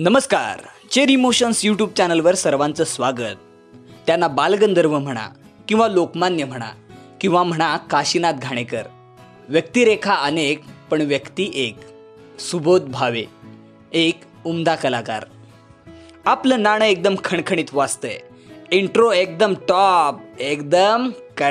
नमस्कार, chair emotions YouTube चॅनलवर सर्वांचं स्वागत. त्यांना बालगंधर्व म्हणा किंवा लोकमान्य म्हणा किंवा म्हणा काशीनाथ घाणेकर. व्यक्तिरेखा अनेक पण व्यक्ती एक. सुबोध भावे एक उमदा कलाकार. आपलं नाणं एकदम खणखणीत वाजतंय. इंट्रो एकदम टॉप, एकदम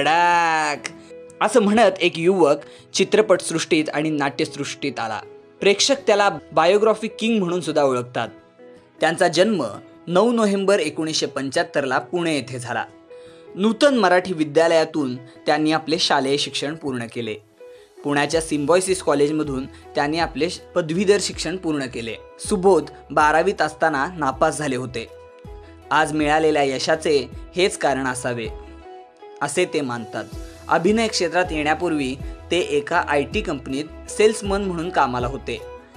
कडाक असं म्हणत एक युवक चित्रपटसृष्टीत आणि नाट्यसृष्टीत आला. प्रेक्षक त्याला बायोग्राफी किंग म्हणून सुद्धा ओळखतात. त्यांचा जन्म 9 नोव्हेंबर 1975ला पुणे येथे झाला. नूतन मराठी विद्यालयातून त्यांनी आपले शालेय शिक्षण पूर्ण केले. पुण्याच्या सिम्बायोसिस कॉलेजमधून त्यांनी आपले पदवीधर शिक्षण पूर्ण केले. सुबोध 12वीत असताना नापास झाले होते. आज मिळालेल्या यशाचे हेच कारण असावे असे ते मानतात. अभिनय क्षेत्रात येण्यापूर्वी ते एका IT कंपनीत सेल्समन म्हणून कामाला होते.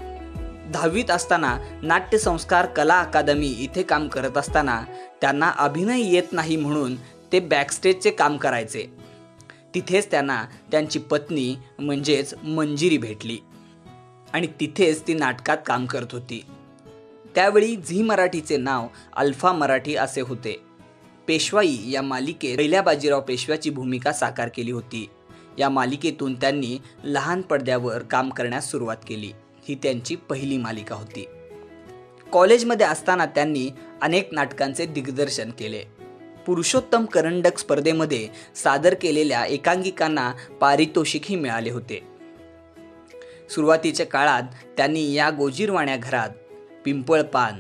10वीत असताना नाट्यसंस्कार कला अकादमी इथे काम करत असताना त्यांना अभिनय येत नाही म्हणून ते बॅकस्टेजचे काम करायचे. तिथेच त्यांना त्यांची पत्नी म्हणजेच मंजिरी भेटली आणि तिथेच ती नाटकात काम करत होती. त्यावेळी झी मराठीचे नाव अल्फा मराठी असे होते. पेशवाई या मालिकेत पहिल्या बाजीराव पेशव्याची भूमिका साकार केली होती. या मालिकेतून त्यांनी लहान पडद्यावर काम करण्यास सुरुवात केली. ही त्यांची पहिली मालिका होती. कॉलेजमध्ये असताना त्यांनी अनेक नाटकांचे दिग्दर्शन केले. पुरुषोत्तम करंडक स्पर्धेमध्ये सादर केलेल्या एकांकिकांना पारितोषिकही मिळाले होते. सुरुवातीच्या काळात त्यांनी या गोजीरवाण्या घरात, पिंपळपान,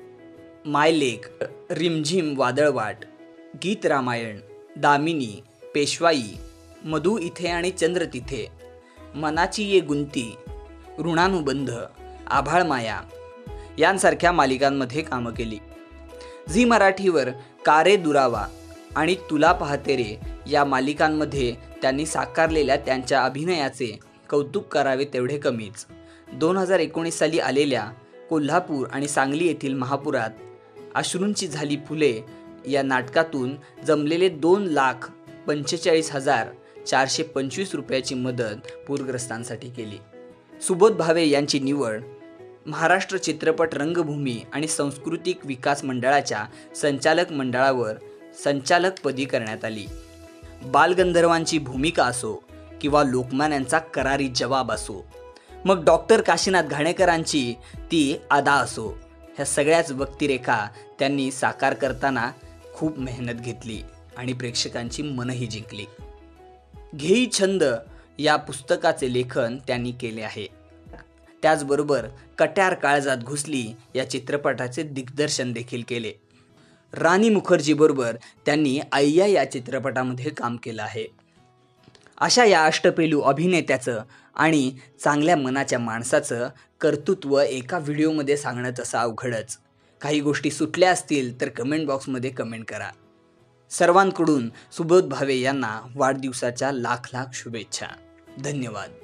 मायलेक, रिमझिम वादळवाट, गीत रामायण, दामिनी, पेशवाई, मधु इथे आणि चंद्र तिथे, मनाची ये गुंती, ऋणानुबंध, आभाळमाया यांसारख्या मालिकांमध्ये कामं केली. झी मराठीवर कारे दुरावा आणि तुला पाहते रे या मालिकांमध्ये त्यांनी साकारलेल्या त्यांच्या अभिनयाचे कौतुक करावे तेवढे कमीच. 2019 साली आलेल्या कोल्हापूर आणि सांगली येथील महापुरात अश्रूंची झाली फुले या नाटकातून जमलेले 2,45,425 रुपयाची मदत पूरग्रस्तांसाठी केली. सुबोध भावे यांची निवड महाराष्ट्र चित्रपट रंगभूमी आणि सांस्कृतिक विकास मंडळाच्या संचालक मंडळावर संचालकपदी करण्यात आली. बालगंधर्वांची भूमिका असो किंवा लोकमान्यांचा करारी जवाब असो, मग डॉक्टर काशीनाथ घाणेकरांची ती अदा असो, ह्या सगळ्याच व्यक्तिरेखा त्यांनी साकार करताना खूप मेहनत घेतली आणि प्रेक्षकांची मनही जिंकली. घेई छंद या पुस्तकाचे लेखन त्यांनी केले आहे. त्याचबरोबर कट्यार काळजात घुसली या चित्रपटाचे दिग्दर्शन देखील केले. राणी मुखर्जी बरोबर त्यांनी अय्या या चित्रपटामध्ये काम केलं आहे. अशा या अष्टपैलू अभिनेत्याचं आणि चांगल्या मनाच्या माणसाचं कर्तृत्व एका व्हिडिओमध्ये सांगणं तसं अवघडच. काही गोष्टी सुटल्या असतील तर कमेंट बॉक्समध्ये कमेंट करा. सर्वांकडून सुबोध भावे यांना वाढदिवसाच्या लाख लाख शुभेच्छा. धन्यवाद.